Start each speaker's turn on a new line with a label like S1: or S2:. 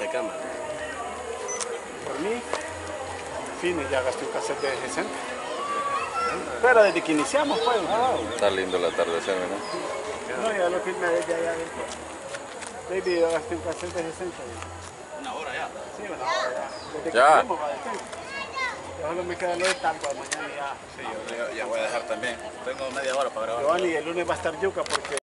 S1: cámara.
S2: Por mí, fines, ya gasté un cassette de 60. Pero desde que iniciamos, pues.
S3: Está lindo el atardecer, ¿no?
S2: No, ya lo filmé desde allá adentro. Baby, yo gasté un cassette de 60.
S1: Una hora ya.
S2: Sí, una hora ya. Desde que
S3: Ya.
S2: fuimos, va, ya solo me queda lo de tango, mañana ya.
S1: Sí, yo ya voy a dejar también. Tengo media hora para grabar.
S2: Giovanni, el lunes va a estar yuca porque